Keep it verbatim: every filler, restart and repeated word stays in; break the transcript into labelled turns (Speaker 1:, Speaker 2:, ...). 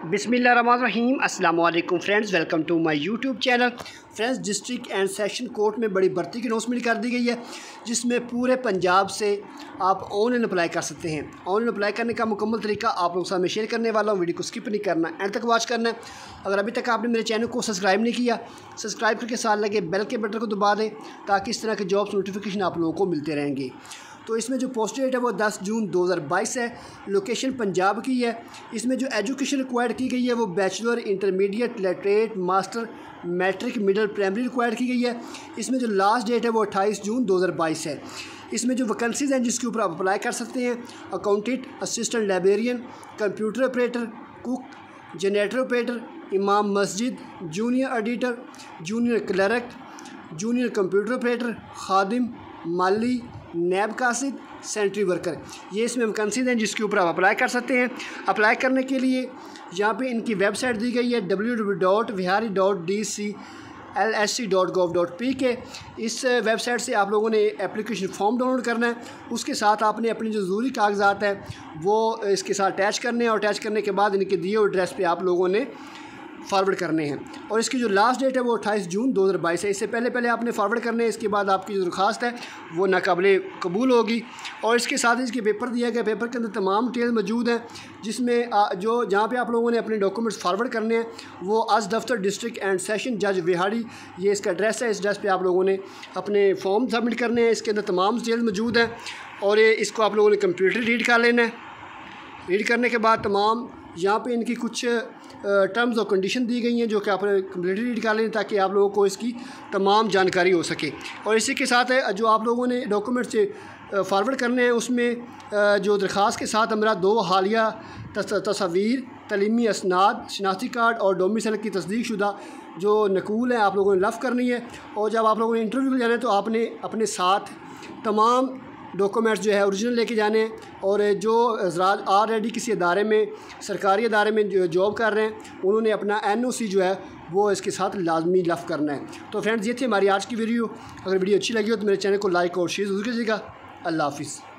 Speaker 1: बिस्मिल्लाहिर्रहमानिर्रहीम अस्सलाम वालेकुम friends, welcome to my YouTube channel. Friends, district and session court में बड़ी भर्ती की अनाउंसमेंट कर दी गई है, जिसमें पूरे पंजाब से आप ऑनलाइन अप्लाई कर सकते हैं। ऑनलाइन अप्लाई करने का मुकम्मल तरीका आप लोगों के साथ में शेयर करने वाला हूँ। वीडियो को स्किप नहीं करना, एंड तक वॉच करना है। अगर अभी तक आपने मेरे चैनल को सब्सक्राइब नहीं किया, सब्सक्राइब करके साथ लगे बेल के बटन को दबा दें, ताकि इस तरह के जॉब्स नोटिफिकेशन आप लोगों को मिलते रहेंगे। तो इसमें जो पोस्ट डेट है वो दस जून दो हज़ार बाईस है। लोकेशन पंजाब की है। इसमें जो एजुकेशन रिक्वायर्ड की गई है वो bachelor, intermediate, literate, master, matric, middle, primary required की गई है। इसमें जो लास्ट डेट है वो अट्ठाईस जून दो हज़ार बाईस है। इसमें जो वैकेंसीज़ हैं जिसके ऊपर आप अप्लाई कर सकते हैं: accountant, assistant librarian, computer operator, cook, generator operator, इमाम मस्जिद, junior editor, junior clerk, junior computer operator, खादिम, माली, नैब कासिद, सेंट्री वर्कर। ये इसमें वैकेंसीज़ हैं जिसके ऊपर आप अप्लाई कर सकते हैं। अप्लाई करने के लिए यहाँ पे इनकी वेबसाइट दी गई है W W W dot Vehari dot D C L S C dot gov dot P K. इस वेबसाइट से आप लोगों ने एप्लीकेशन फॉर्म डाउनलोड करना है। उसके साथ आपने अपनी जो ज़रूरी कागजात हैं वो इसके साथ अटैच करने हैं, और अटैच करने के बाद इनके दिए हुए एड्रेस पे आप लोगों ने फॉरवर्ड करने हैं। और इसकी जो लास्ट डेट है वो अट्ठाईस जून दो हज़ार बाईस है। इससे पहले पहले आपने फॉरवर्ड करने हैं। इसके बाद आपकी जो दरख्वास्त है वो नाकाबिले कबूल होगी। और इसके साथ इसके पेपर दिया गया, पेपर के अंदर तमाम डिटेल मौजूद हैं, जिसमें जो जहाँ पे आप लोगों ने अपने डॉक्यूमेंट्स फॉरवर्ड करने हैं वो आज दफ्तर डिस्ट्रिक्ट एंड सेशन जज विहाड़ी, ये इसका एड्रेस है। इस एड्रेस पर आप लोगों ने अपने फॉर्म सबमिट करने हैं। इसके अंदर तमाम डिटेल मौजूद हैं, और ये इसको आप लोगों ने कंप्यूटर रीड कर लेना है। रीड करने के बाद तमाम यहाँ पे इनकी कुछ टर्म्स और कंडीशन दी गई हैं जो कि आपने कंप्लीटली रीड कर लें, ताकि आप लोगों को इसकी तमाम जानकारी हो सके। और इसी के साथ है जो आप लोगों ने डॉक्यूमेंट से फॉरवर्ड करने हैं, उसमें जो दरख्वास्त के साथ हमारा दो हालिया तस्वीर, तलीमी असनाद, शनाख्ती कार्ड और डोमिसाइल की तस्दीक शुदा जो नकूल है आप लोगों ने लफ़ करनी है। और जब आप लोगों ने इंटरव्यू में जाना है तो आपने अपने साथ तमाम डॉक्यूमेंट्स जो है ओरिजिनल लेके जाने हैं। और जो हज़रात ऑलरेडी किसी अदारे में, सरकारी अदारे में जो जॉब कर रहे हैं, उन्होंने अपना एन ओ सी जो है वो इसके साथ लाजमी लफ़ करना है। तो फ्रेंड्स, ये थी हमारी आज की वीडियो। अगर वीडियो अच्छी लगी हो तो मेरे चैनल को लाइक और शेयर ज़रूर कीजिएगा। अल्लाह हाफ़िज़।